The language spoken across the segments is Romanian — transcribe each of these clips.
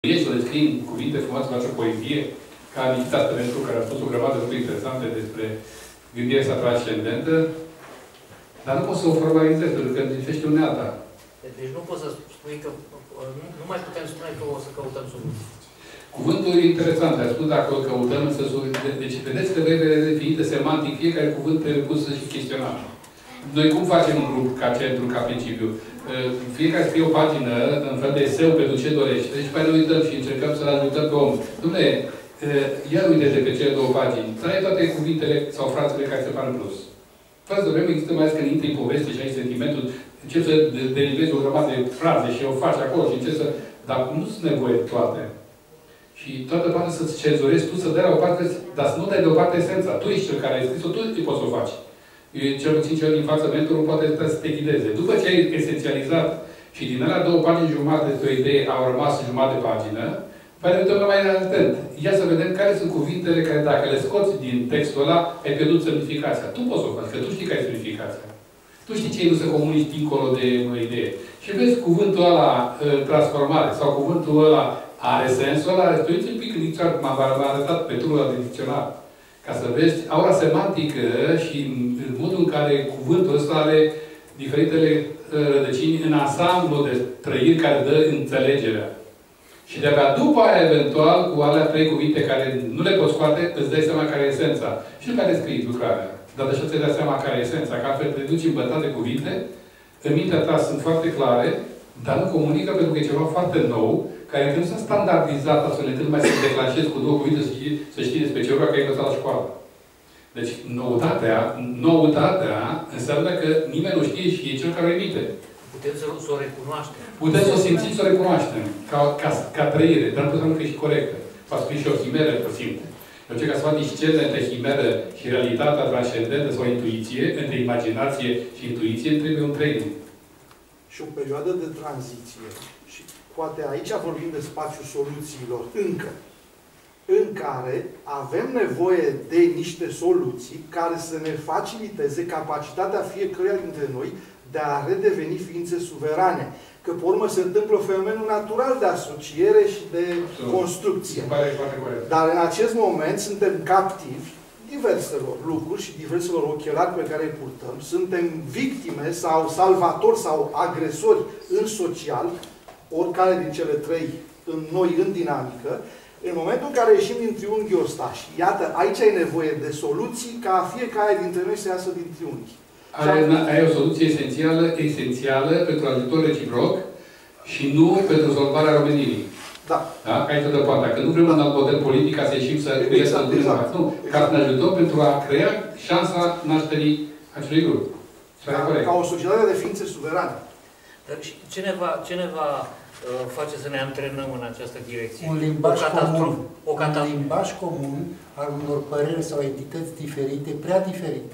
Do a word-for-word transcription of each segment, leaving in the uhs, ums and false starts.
Ești să descrii în cuvinte frumoase, să faci o poezie, ca Nikita Stănescu, care a spus o grămadă de lucruri interesante despre gândirea asta transcendentă, dar nu poți să o formalizezi, pentru că lipsește unealta. Deci nu poți să spui că nu, nu mai putem spune că o să căutăm soluții. Cuvântul e interesant, ai spus dacă îl căutăm, să deci vedeți că trebuie definită semantic fiecare cuvânt trebuie pus și chestionat. Noi cum facem un grup ca centru, ca principiu? Fiecare scrie o pagină în fel de eseu pentru ce dorește. Deci pe ne uităm și încercăm să-l ajutăm pe om. Dom'le, iar uite-te pe cele două pagini. Trăie toate cuvintele sau frazele care se par în plus. Fără să vrem, există mai ales când intri în poveste și ai sentimentul, începi să derivezi o grămadă de fraze și o faci acolo și începi să... Dar nu sunt nevoie toate. Și toată partea să-ți cenzurezi, tu să dai la o parte, dar să nu dai deoparte esența. Tu ești cel care ai scris-o, tu îi poți să o faci. Eu, cel puțin cel din față, mentorul poate să te ghideze. După ce ai esențializat și din alea două pagini jumate de o idee au rămas jumătate de pagină, păi ne uităm mai atent. Ia să vedem care sunt cuvintele care, dacă le scoți din textul ăla, ai pierdut semnificația. Tu poți să o faci, că tu știi care e semnificația. Tu știi ce nu se comunici dincolo de o idee. Și vezi cuvântul ăla transformare sau cuvântul ăla are sensul ăla, uite-i un pic în dicționar, m-am arătat pe turul de dicționar. Ca să vezi aura semantică și în modul în care cuvântul ăsta are diferitele rădăcini în ansamblu de trăiri care dă înțelegerea. Și de-abia după aia, eventual, cu alea trei cuvinte care nu le poți scoate, îți dai seama care e esența. Și după care scrii lucrarea. Dar de așa ți-ai dat seama care e esența. Că altfel te duci în bătaie de cuvinte, în mintea ta sunt foarte clare, dar nu comunică pentru că e ceva foarte nou, care încă nu s-a standardizat astfel încât nu mai să declanșezi cu două cuvinte să știi, să știi despre ceva că ai învățat la școală. Deci, noutatea, noutatea înseamnă că nimeni nu știe și e cel care o emite. Putem să, să o recunoaștem. Putem să o simțim, să o recunoaștem. Ca, ca, ca trăire. Dar nu putem că e și corectă. Poate fi și o chimeră, că simte. Eu ce ca să fac discernă între chimeră și realitatea transcendentă sau intuiție, între imaginație și intuiție, trebuie un training. Și o perioadă de tranziție. Și poate aici vorbim de spațiul soluțiilor, încă. În care avem nevoie de niște soluții care să ne faciliteze capacitatea fiecăruia dintre noi de a redeveni ființe suverane. Că, pe urmă, se întâmplă fenomenul natural de asociere și de construcție. Dar în acest moment suntem captivi diverselor lucruri și diverselor ochelari pe care îi purtăm. Suntem victime sau salvatori sau agresori în social, oricare din cele trei în noi, în dinamică. În momentul în care ieșim din triunghiul ăsta și iată, aici ai nevoie de soluții ca fiecare dintre noi să iasă din triunghi. Ai o soluție esențială, esențială pentru ajutor reciproc și nu pentru rezolvarea României. Da. Da? Ca aici de poate. Că nu vrem un alt model politic ca să ieșim să exact, să exact. Nu. Ca să ne ajutăm pentru a crea șansa nașterii acelui grup. Ca, ca o societate de ființe suverane. Dar ce ne va, ce ne va uh, face să ne antrenăm în această direcție? Un limbaj o comun. O un limbaj comun al unor păreri sau entități diferite, prea diferite,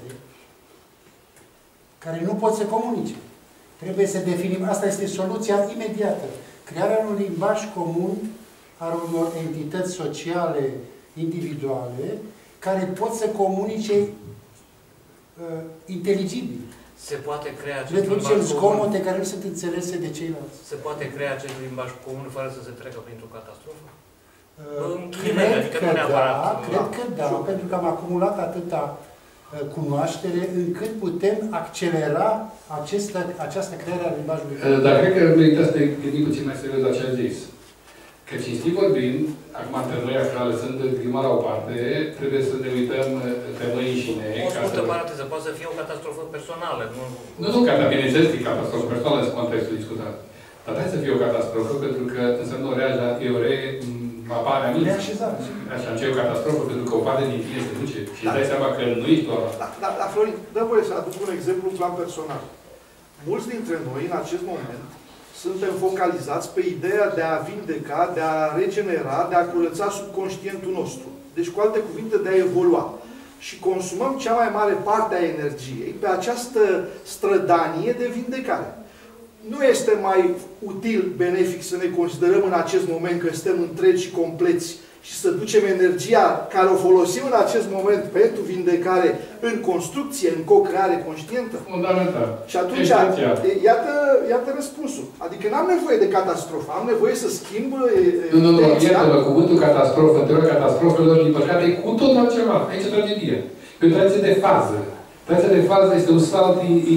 care nu pot să comunice. Trebuie să definim, asta este soluția imediată. Crearea unui limbaj comun al unor entități sociale, individuale, care pot să comunice uh, inteligibil. Se poate crea acest limbaj comun. zgomote care nu sunt înțelese de ceilalți. Se poate crea acest limbaj comun fără să se treacă printr-o catastrofă? Uh, cred adică că da, cred că da, pentru că am acumulat atâta cunoaștere, încât putem accelera acesta, această creare a limbajului. Dar cred că merită să te gândim puțin mai serios la ce a zis. Că cinstit vorbind, acum între noi, așa, lăsând grima la o parte, trebuie să ne uităm pe noi înșine. O scurtă paranteză, poate să fie o catastrofă personală. Nu, nu, nu că bineînțeles că e catastrofă personală în contextul discutat. Dar trebuie să fie o catastrofă, pentru că înseamnă o rea, e o re, apare amință. Așa, ce e o catastrofă, pentru că o parte din tine se duce. Și da. Îți dai seama că nu ești doar ăla. Da, da, da, Florin, dă voie să aduc un exemplu în plan personal. Mulți dintre noi, în acest moment, suntem focalizați pe ideea de a vindeca, de a regenera, de a curăța subconștientul nostru. Deci, cu alte cuvinte, de a evolua. Și consumăm cea mai mare parte a energiei pe această strădanie de vindecare. nu este mai util, benefic să ne considerăm în acest moment că suntem întregi și compleți și să ducem energia care o folosim în acest moment pentru vindecare în construcție, în co-creare conștientă? Fundamental. Și atunci, iată, iată răspunsul. Adică n-am nevoie de catastrofă, am nevoie să schimb... Nu, nu, nu, iată-mă, cuvântul catastrofă, în teoria catastrofelor, din păcate, e cu tot altceva. Aici e tragedie. E o tragedie de fază. Tragedie de fază este un salt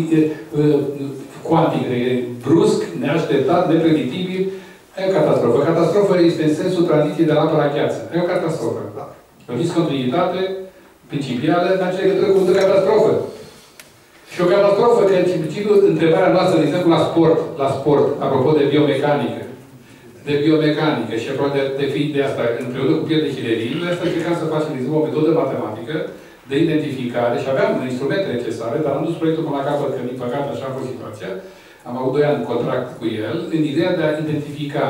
cuantic, brusc, neașteptat, nepredictibil. E o catastrofă. Catastrofă este în sensul tranziției de la apă la gheață. E o catastrofă. O discontinuitate principială în acea legătură cu cuvântul catastrofă. Și o catastrofă, că în principiu, întrebarea noastră, de exemplu, la sport, la sport, apropo de biomecanică, de biomecanică și apropo de, de, fi, de asta, împreună cu Pierre de Hilerii, noi asta încercam să facem, de exemplu, o metodă matematică de identificare și aveam instrumente necesare, dar am dus proiectul până la capăt, că, din păcate, așa a fost situația. Am avut doi ani contract cu el, în ideea de a identifica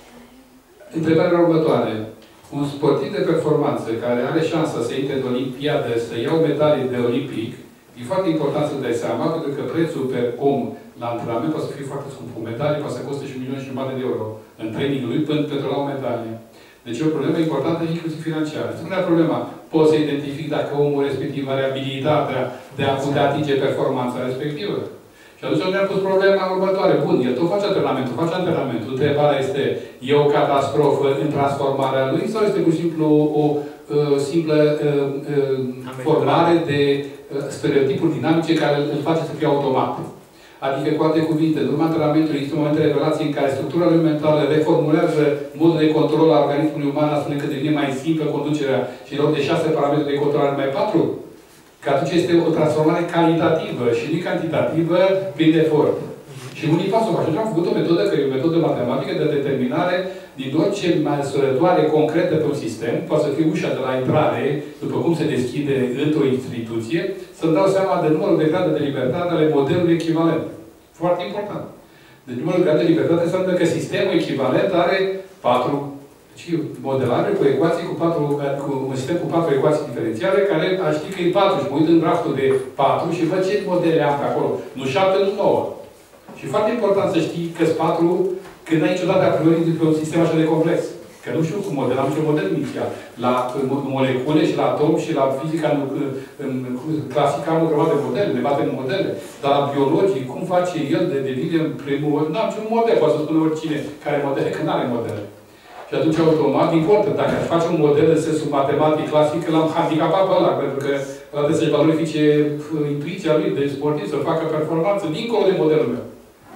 întrebarea următoare. Un sportiv de performanță care are șansa să intre în Olimpiadă, să iau medalii de olimpic, e foarte important să dai seama, pentru că prețul per om la antrenament poate să fie foarte scump. O medalie poate să coste și un milion și jumătate de euro în trainingul lui până pentru la o medalie. Deci e o problemă importantă inclusiv financiară. Spunea problema, poți să identific dacă omul respectiv are abilitatea de a putea atinge performanța respectivă. Și atunci ne-am pus problema următoare. Bun, el tot face antrenamentul, face antrenamentul. Întrebarea este, e o catastrofă în transformarea lui sau este pur și simplu o, o uh, simplă uh, uh, formare de uh, stereotipuri dinamice care îl face să fie automat? Adică, cu alte cuvinte, în urma antrenamentului există un moment de revelație în care structura lui mentală reformulează modul de control al organismului uman astfel încât devine mai simplă conducerea și în loc de șase parametri de control are mai patru? Că atunci este o transformare calitativă și nu cantitativă prin efort. Și unii pasul fac. Și am făcut o metodă, că e o metodă matematică de determinare din orice măsurătoare concretă pe un sistem, poate să fie ușa de la intrare, după cum se deschide într-o instituție, să-mi dau seama de numărul de grade de libertate ale modelului echivalent. Foarte important. Deci numărul de grade de libertate înseamnă că sistemul echivalent are patru și modelare cu ecuații cu patru, cu un sistem cu patru ecuații diferențiale, care aș ști că e patru și mă uit în graful de patru și văd ce modele am pe acolo. Nu șapte, nu nouă. Și foarte important să știi că sunt patru când n-ai niciodată a priori pe un sistem așa de complex. Că nu știu cum model, am niciun model inițial. La molecule și la atom și la fizica în, în, clasică am o grămadă de modele, ne batem în modele. Dar la biologii, cum face el de devine în primul... N-am niciun model, poate să spună oricine care modele, că n-are modele. Și atunci, automat, importă. Dacă aș face un model în sensul matematic clasic, l-am handicapat pe ăla, pentru că ăla trebuie să-și valorifice intuiția lui de sportiv, să facă performanță, dincolo de modelul meu.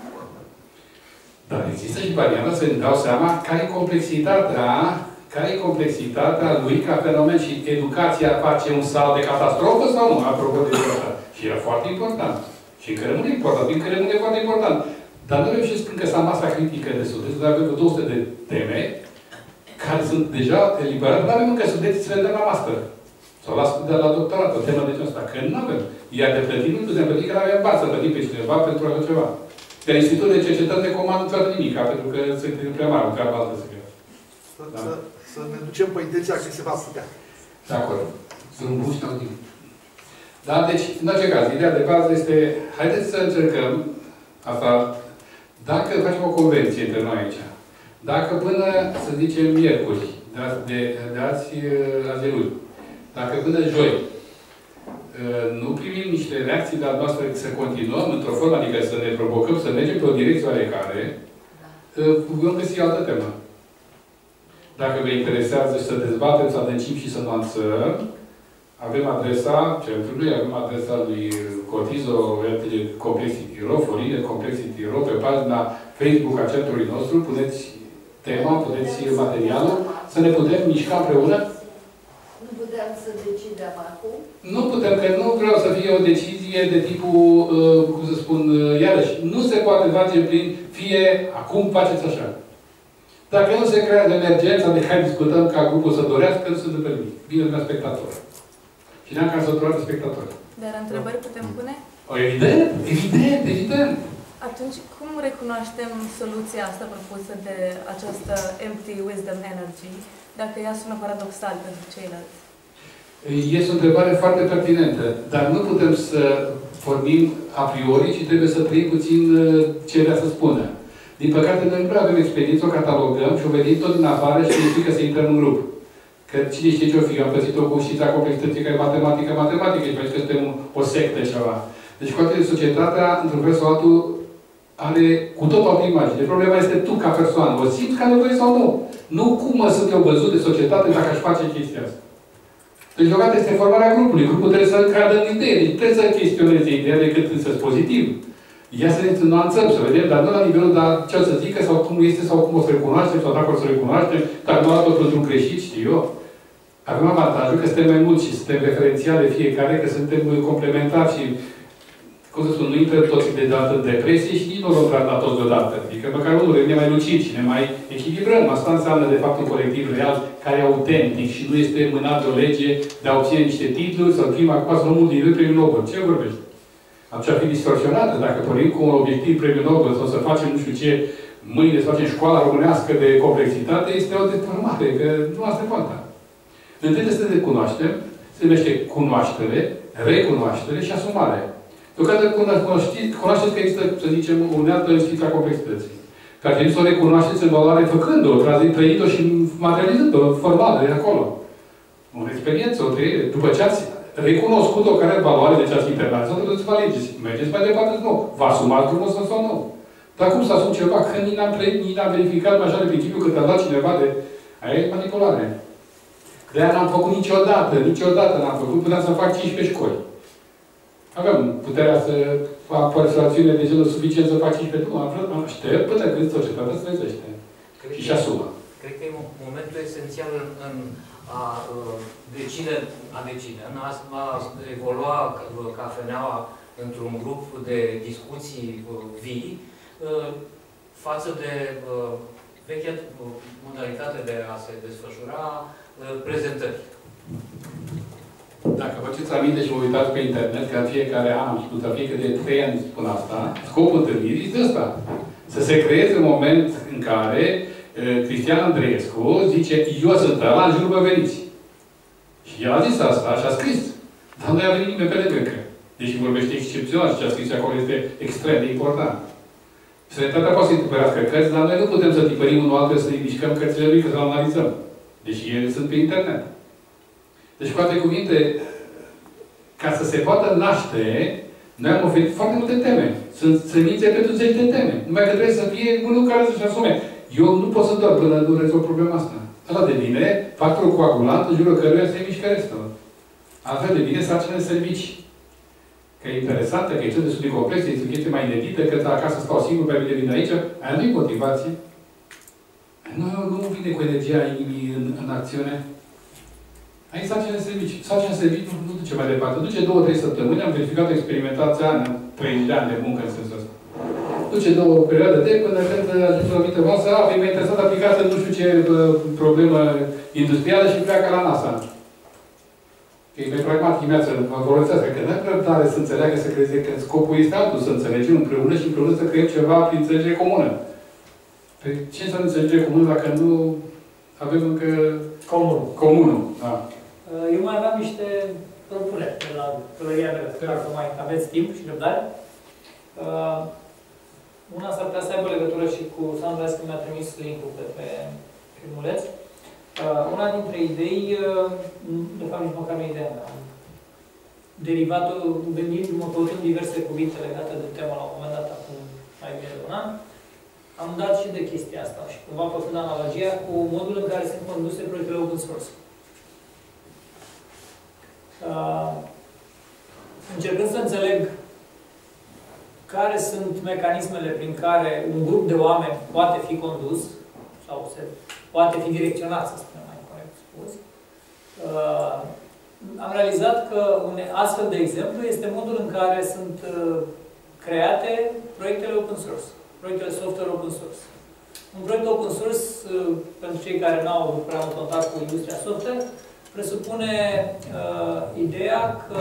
Dar există și varianta să-mi dau seama care e complexitatea, care e complexitatea lui ca fenomen și educația face un salt de catastrofă sau nu, apropo de asta. Și era foarte important. Și încă rămâne important, încă rămâne foarte important. Dar nu reușesc încă să am masa critică de studenți, dar avem două sute de teme care sunt deja eliberate. Nu avem încă studenți să le dăm la master. Sau la, de la doctorat, o temă de genul ăsta. Că nu avem. Iar de plătit, nu putem plăti, că nu avem bani să plătim pe cineva pentru așa ceva. Iar Institutul de Cercetări de comandă nu ți-a nimic, pentru că sunt prea mare, o treabă altă să fie. Să, da. să, să ne ducem pe intenția că se va putea. De acord. Sunt bun și n-au timp. Da, deci, în orice caz, ideea de bază este, haideți să încercăm asta, dacă facem o convenție între noi aici, dacă până, să zicem, miercuri, de azi, de, de azi, azi luni, dacă până joi, nu primim niște reacții de-a noastră să continuăm într-o formă, adică să ne provocăm, să mergem pe o direcție oarecare, vom găsi altă temă. Dacă vă interesează să dezbatem, să adâncim și să nuanțăm, avem adresa centrului, avem adresa lui Cotizo Complexity.ro, Florine Complexity.ro, pe pagina Facebook a centrului nostru, puneți tema, puneți materialul, să ne putem mișca împreună. Nu putem să decidem acum? Nu putem, că nu vreau să fie o decizie de tipul, uh, cum să spun, uh, iarăși, nu se poate face prin fie acum faceți așa. Dacă nu se creează emergența de care discutăm ca grupul să dorească, nu se întâmplă nimic. Bine la spectator. Și ne-am cam săturat de spectatori. Dar întrebări putem pune? O, evident, evident, evident. Atunci, cum recunoaștem soluția asta propusă de această Empty Wisdom Energy, dacă ea sună paradoxal pentru ceilalți? Este o întrebare foarte pertinentă, dar nu putem să formim a priori și trebuie să trăim puțin ce vrea să spună. Din păcate, noi nu prea avem experiență, o catalogăm și o venim tot din afară și ne frică să intrăm în grup. Că cine știe ce-o fi, am pățit-o cu știința complexității, că e matematică, matematică, și că suntem o sectă ceva. Deci, cu atât, societatea, într-un fel sau altul, are cu tot o altă imagine. Problema este tu, ca persoană. O simți ca nevoie sau nu? Nu cum mă sunt eu văzut de societate dacă aș face chestia asta. Deci, deocamdată este formarea grupului. Grupul trebuie să creadă în idee. Deci, trebuie să chestioneze ideea decât să-ți pozitiv. Ia să ne nuanțăm, să vedem, dar nu la nivelul, dar ce o să zică, sau cum este, sau cum o să recunoaștem, sau dacă o să recunoaștem, dar nu la tot într-un greșit, știu eu. Avem avantajul că suntem mai mulți și suntem referențiale fiecare, că suntem complementari și, cum să spun, nu intră toți deodată în depresie și nici nu vom trata toți deodată. Adică măcar unul devine mai lucid și ne mai echilibrăm. Asta înseamnă, de fapt, un colectiv real care e autentic și nu este mânat de o lege de a obține niște titluri sau prima cu pasă omul din premiul Nobel. Ce vorbești? Atunci ar fi distorsionată. Dacă pornim cu un obiectiv premiul Nobel sau să facem nu știu ce, mâine să facem școala românească de complexitate, este o deformare, că nu asta e poanta. Întâi să ne cunoaștem, se numește cunoaștere, recunoaștere și asumare. Deocamdată cunoașteți că există, să zicem, o unealtă în știința complexității. Că ar trebui să o recunoașteți în valoare făcând-o, trăind-o și materializând-o, format de acolo. O experiență, o trăire. După ce ați recunoscut-o care are valoare, deci ați internalizat, o să vă alegeți. Mergeți mai departe, nu. Vă asumați frumos sau nu. Dar cum să asum ceva? Că nici n-am trăit, nici n-am verificat așa de principiu că te-a dat cineva de... Aia e manipulare. De-aia n-am făcut niciodată, niciodată n-am făcut, puteam să fac cincisprezece școli. Aveam puterea să fac persoasiune de genul suficient să fac cincisprezece. Nu, am vrut, am aștept până când societatea se trezește. Și și asumă. Cred că e momentul esențial în, în a uh, decide, a decide, în a, a evolua cafeneaua într-un grup de discuții uh, vii, uh, față de uh, vechea modalitate de a se desfășura uh, prezentări. Dacă vă țineți aminte și vă uitați pe internet, că în fiecare an, și la fiecare de trei ani spun asta, scopul întâlnirii este ăsta. Să se creeze un moment în care uh, Cristian Andreescu zice, eu sunt ăla, în jurul vă veniți. Și el a zis asta și a scris. Dar nu i-a venit nimeni pe lângă, că. Deși vorbește excepțional și ce a scris acolo este extrem de important. Societatea poate să-i tipărească cărți, dar noi nu putem să tipărim unul altul, să ne mișcăm cărțile lui, că să-l analizăm. Deși ele sunt pe internet. Deci, cu alte cuvinte, ca să se poată naște, noi am oferit foarte multe teme. Sunt semințe pentru zeci de teme. Numai că trebuie să fie unul care să-și asume. Eu nu pot să dorm până nu rezolv problema asta. Ăla de bine, factorul coagulant în jurul căruia se mișcă restul. Altfel de bine sarcină de servicii. Că e interesantă, că e cel de subiect complex, este o chestie mai inedită, că acasă stau singur, pe mine vin aici, aia nu-i motivație. Nu, nu vine cu energia inimii în, în acțiune. Aici sarcină de servicii. Sarcină de servicii nu, nu duce mai departe. Duce două, trei săptămâni, am verificat o experimentație an, treizeci de ani de muncă în sensul ăsta. Duce două perioade de până când ajunge la o anumită masă, a, e mai interesant aplicată nu știu ce bă, problemă industrială și pleacă la NASA. Că e mai pragmatic viața, mă folosească, că nu ai răbdare să înțeleagă, să creze că scopul este altul, să înțelegem împreună și împreună să creăm ceva prin înțelegere comună. Păi ce înseamnă înțelegere comună dacă nu avem încă... Comun. Comunul, da. Eu mai aveam niște propuneri de la pălăria mea, dacă mai aveți timp și răbdare. Uh, una s-ar putea să aibă legătură și cu Sandra, că mi-a trimis link-ul pe, pe filmuleț. Uh, una dintre idei, uh, de fapt nici măcar nu ideea mea, am derivat, gândindu-mă, căutând diverse cuvinte legate de temă la un moment dat, acum mai bine de un an, am dat și de chestia asta și cumva făcând analogia cu modul în care sunt conduse proiectele open source. Uh, încercând să înțeleg care sunt mecanismele prin care un grup de oameni poate fi condus sau se poate fi direcționat, să spunem mai corect spus, uh, am realizat că un astfel de exemplu este modul în care sunt uh, create proiectele open source, proiectele software open source. Un proiect open source, uh, pentru cei care nu au avut prea mult contact cu industria software, presupune uh, ideea că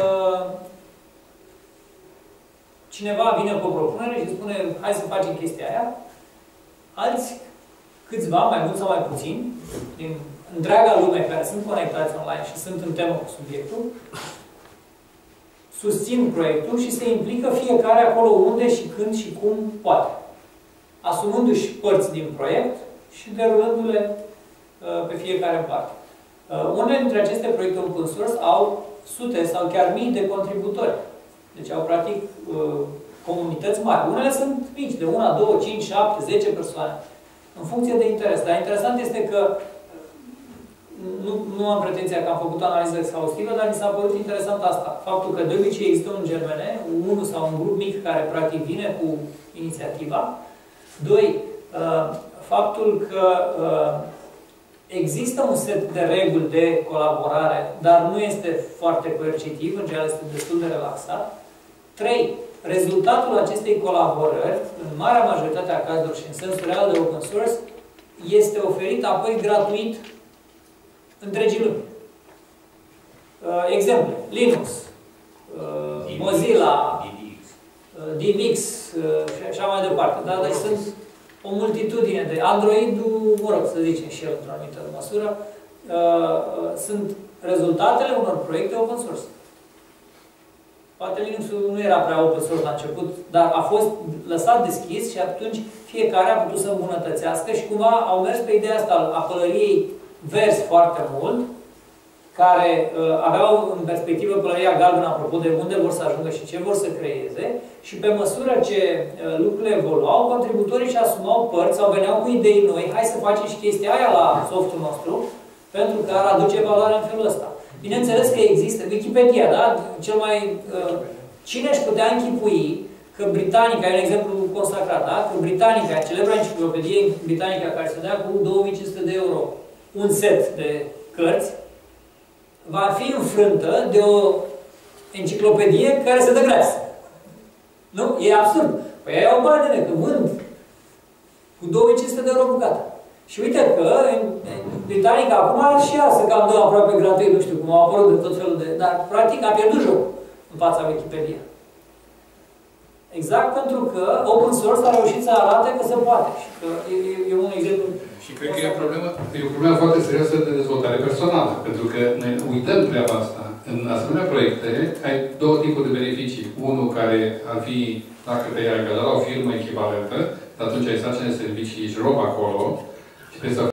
cineva vine cu o propunere și spune hai să facem chestia aia. Alți, câțiva, mai mult sau mai puțin, din întreaga lume care sunt conectați online și sunt în temă cu subiectul, susțin proiectul și se implică fiecare acolo unde și când și cum poate. Asumându-și părți din proiect și derulându-le uh, pe fiecare în parte. Uh, unele dintre aceste proiecte open source au sute sau chiar mii de contributori. Deci au practic uh, comunități mari. Unele sunt mici, de una, două, cinci, șapte, zece persoane. În funcție de interes. Dar interesant este că nu, nu am pretenția că am făcut o analiză exhaustivă, dar mi s-a părut interesant asta. Faptul că de obicei există un germene, unul sau un grup mic care practic vine cu inițiativa. Doi, faptul că există un set de reguli de colaborare, dar nu este foarte coercitiv, în general este destul de relaxat. Trei, rezultatul acestei colaborări, în marea majoritate a cazurilor și în sensul real de open source, este oferit apoi gratuit întregii lumi. Uh, exemple, Linux, uh, Mozilla, D M X uh, și așa mai departe. Da? Deci sunt o multitudine de Android-ul, mă rog, să zicem și el într-o anumită măsură, uh, sunt rezultatele unor proiecte open source. Poate Linux-ul nu era prea open source la început, dar a fost lăsat deschis și atunci fiecare a putut să îmbunătățească și cumva au mers pe ideea asta a pălăriei verzi foarte mult, care uh, aveau în perspectivă pălăria galbenă apropo de unde vor să ajungă și ce vor să creeze și pe măsură ce uh, lucrurile evoluau, contributorii și asumau părți sau veneau cu idei noi, hai să facem și chestia aia la softul nostru, pentru că ar aduce valoare în felul ăsta. Bineînțeles că există Wikipedia, da? Cel mai... Uh, cine își putea închipui că Britanica, e un exemplu consacrat, da? Că Britanica, celebra enciclopedie Britanica care se dea cu două mii cinci sute de euro un set de cărți, va fi înfrântă de o enciclopedie care se dă gratis. Nu? E absurd. Păi ei au bani, că vând cu două mii cinci sute de euro bucata. Și uite că în, în Britanica acum și ea se cam dă aproape gratuit, nu știu cum au apărut de tot felul de... Dar practic a pierdut jocul în fața Wikipedia. Exact pentru că open source a reușit să arate că se poate. Și că e, e un exemplu. Și cred că e o problemă, e o problemă foarte serioasă de dezvoltare personală. Pentru că noi uităm treaba asta. În asemenea proiecte ai două tipuri de beneficii. Unul care ar fi, dacă te-ai angajat la o firmă echivalentă, atunci ai sarcini de servicii și rob acolo și trebuie să